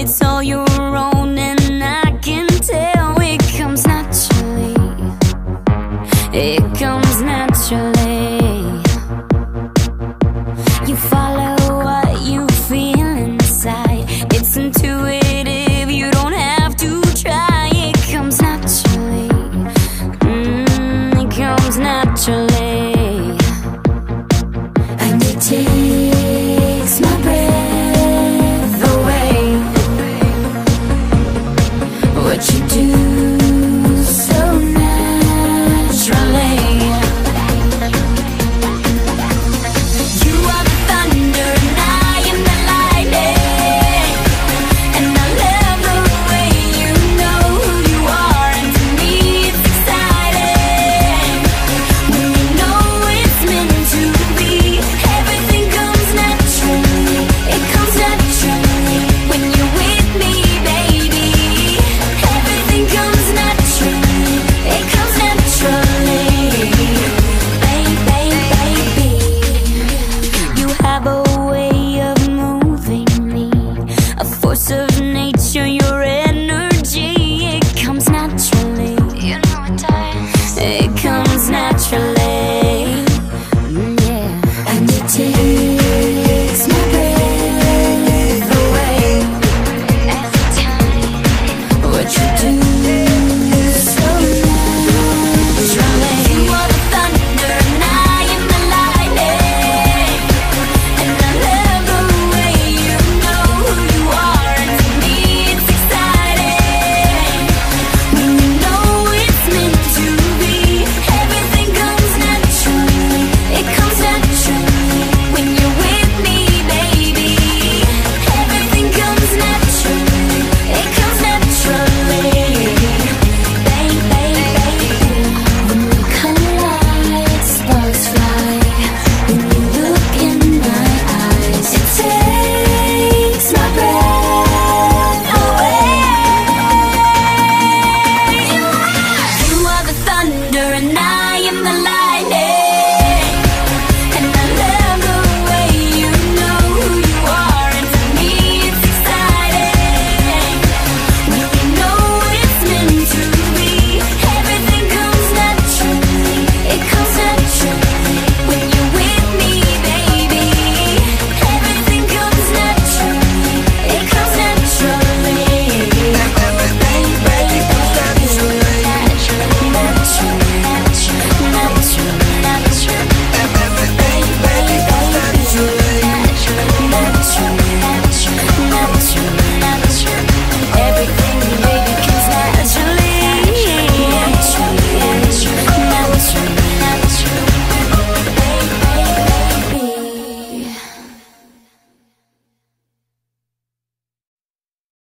It's all your own, and I can tell it comes naturally. It comes naturally. You follow what you feel inside. It's intuitive, you don't have to try. It comes naturally. It comes naturally. And it takes my breath away. What you do so naturally. You are the thunder and I am the lightning, and I love the way you know who you are. And to me it's exciting when you know it's meant to be. Everything comes naturally. It comes naturally when you're with me, baby. Everything comes naturally. It comes naturally. Baby, you have a way of moving me, a force of nature, your energy. It comes naturally. You know it does. It comes naturally. Yeah. And it takes my breath away. Every time. What you do so naturally. You are the thunder and I am the lightning, and I love the way you know who you are. And to me it's exciting when you know it's meant to be. Everything comes naturally. It comes naturally when you're with me, baby. Everything comes naturally. It comes naturally. Baby, when we collide, sparks fly. When you look in my eyes, it takes my breath away. You are the thunder and I am the lightning, and I love the way you know who you are. And to me it's exciting when you know it's meant to be. Everything comes naturally. It comes naturally when you're with me, baby. Everything comes naturally. It comes naturally. Naturally.